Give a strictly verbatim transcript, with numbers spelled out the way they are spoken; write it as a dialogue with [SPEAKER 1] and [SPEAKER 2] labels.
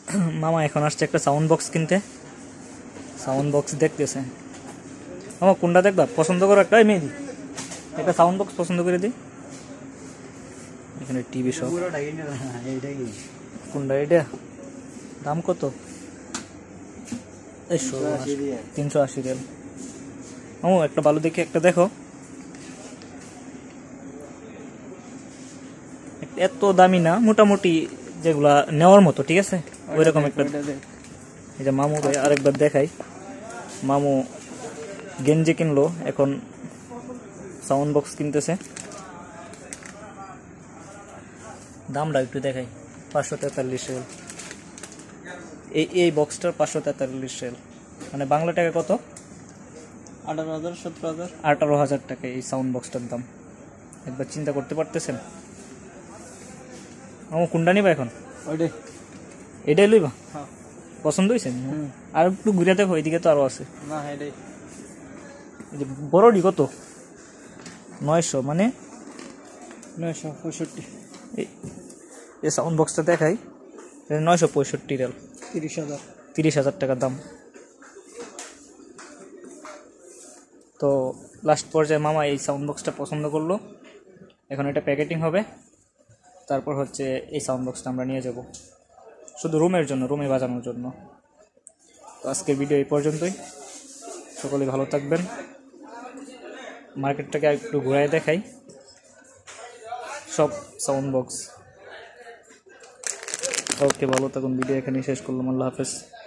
[SPEAKER 1] মামা এখন আসছে একটা সাউন্ড বক্স কিনতে, সাউন্ড বক্স দেখতেছে। মামা কোনটা দেখবা পছন্দ করো একটা, মেয়েদি একটা সাউন্ড বক্স পছন্দ করে দিই। এখানে টিভি সব, কোনটা এটা দাম কত? তিনশো আশি রিয়াল। ও একটা ভালো দেখে একটা দেখো, এত দামি না, মোটামুটি যেগুলা নেওয়ার মতো, ঠিক আছে ওইরকম একটা। এই যে মামু আরেকবার দেখাই, মামু গেঞ্জি কিনলো, এখন সাউন্ড বক্স কিনতেছে। দামটা একটু দেখাই, পাঁচশো তেতাল্লিশ রিয়াল। এই এই বক্সটার পাঁচশো তেতাল্লিশ রিয়াল, মানে বাংলা টাকা কত? আঠারো হাজার সতেরো হাজার আঠারো হাজার টাকা এই সাউন্ড বক্সটার দাম। একবার চিন্তা করতে পারতেছেন? আমার কোনটা নিবা এখন? ওইটাই, এটাই লইবা? পছন্দ হয়েছে? আর একটু ঘুরে দেখো, এইদিকে তো আরো আছে। না এটাই বড়ডি কত? নয়শো, মানে নয়শো পঁয়ষট্টি। এই সাউন্ড বক্সটা দেখাই, নয়শো পঁয়ষট্টি রিয়াল, তিরিশ হাজার তিরিশ হাজার টাকার দাম। তো লাস্ট পর্যায়ে মামা এই সাউন্ড বক্সটা পছন্দ করলো, এখন এটা প্যাকেটিং হবে, তারপর হচ্ছে এই সাউন্ড বক্সটা আমরা নিয়ে যাব শুধু রুমের জন্য, রুমে বাজানোর জন্য। তো আজকের ভিডিও এই পর্যন্তই, সকলে ভালো থাকবেন। মার্কেটটাকে একটু ঘুরায় দেখাই, সব সাউন্ড বক্স। ওকে, ভালো থাকুন, ভিডিও এখানেই শেষ করলাম, আল্লাহ হাফেজ।